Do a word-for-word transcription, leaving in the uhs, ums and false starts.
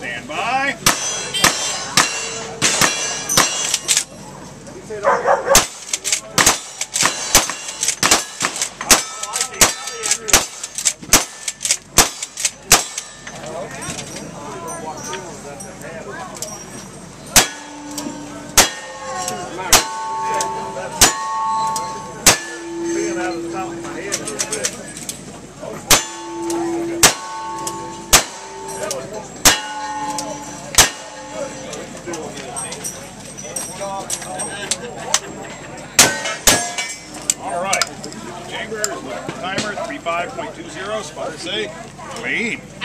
Stand by. Out of the top of my head a little bit. All right. Chamber, timer three five point two zero, spotter say, clean.